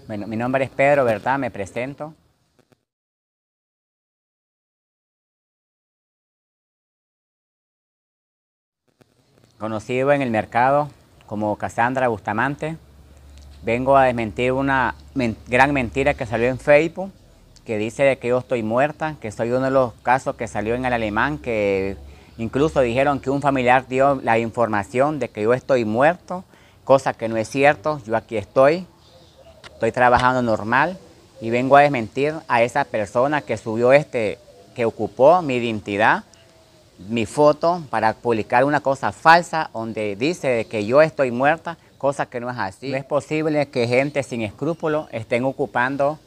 Bueno, mi nombre es Pedro, ¿verdad? Me presento. Conocido en el mercado como Cassandra Bustamante. Vengo a desmentir una gran mentira que salió en Facebook, que dice de que yo estoy muerta, que soy uno de los casos que salió en el Alemán, que incluso dijeron que un familiar dio la información de que yo estoy muerto, cosa que no es cierto. Yo aquí estoy trabajando normal y vengo a desmentir a esa persona que subió que ocupó mi identidad, mi foto, para publicar una cosa falsa donde dice de que yo estoy muerta, cosa que no es así. No es posible que gente sin escrúpulos estén ocupando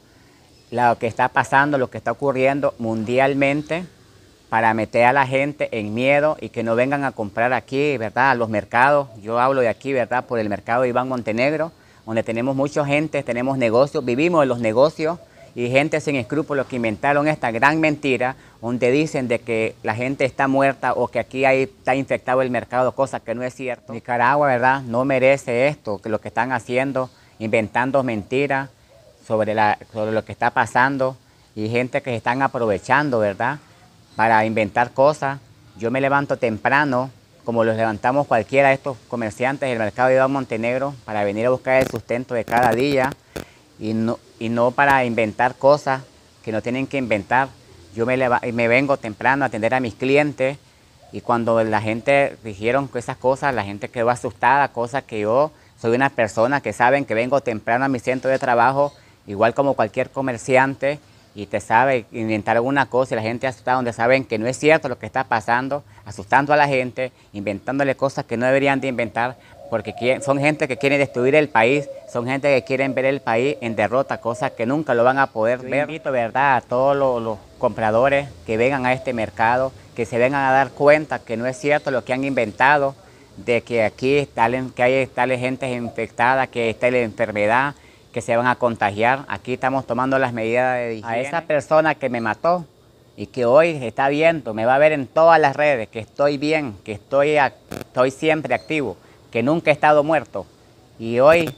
lo que está pasando, lo que está ocurriendo mundialmente, para meter a la gente en miedo y que no vengan a comprar aquí, ¿verdad? A los mercados. Yo hablo de aquí, ¿verdad? Por el mercado Iván Montenegro, donde tenemos mucha gente, tenemos negocios, vivimos de los negocios, y gente sin escrúpulos que inventaron esta gran mentira, donde dicen de que la gente está muerta o que aquí está infectado el mercado, cosa que no es cierto. Nicaragua, ¿verdad? No merece esto, que lo que están haciendo, inventando mentiras sobre lo que está pasando, y gente que se están aprovechando, ¿verdad? Para inventar cosas. Yo me levanto temprano, como los levantamos cualquiera de estos comerciantes del mercado de Iván Montenegro, para venir a buscar el sustento de cada día, y no para inventar cosas que no tienen que inventar. Yo me vengo temprano a atender a mis clientes, y cuando la gente dijeron esas cosas, la gente quedó asustada, cosa que yo soy una persona que saben que vengo temprano a mi centro de trabajo, igual como cualquier comerciante, y te sabe inventar alguna cosa y la gente asustada, donde saben que no es cierto lo que está pasando, asustando a la gente, inventándole cosas que no deberían de inventar, porque son gente que quiere destruir el país, son gente que quieren ver el país en derrota, cosas que nunca lo van a poder ver. Invito, ¿verdad?, a todos los compradores que vengan a este mercado, que se vengan a dar cuenta que no es cierto lo que han inventado, de que aquí hay tales gente infectada, que está la enfermedad, que se van a contagiar. Aquí estamos tomando las medidas de higiene. A esa persona que me mató y que hoy está viendo, me va a ver en todas las redes, que estoy bien, que estoy siempre activo, que nunca he estado muerto. Y hoy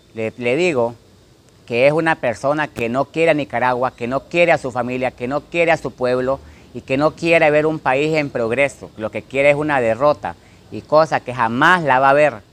le digo que es una persona que no quiere a Nicaragua, que no quiere a su familia, que no quiere a su pueblo, y que no quiere ver un país en progreso. Lo que quiere es una derrota, y cosa que jamás la va a ver.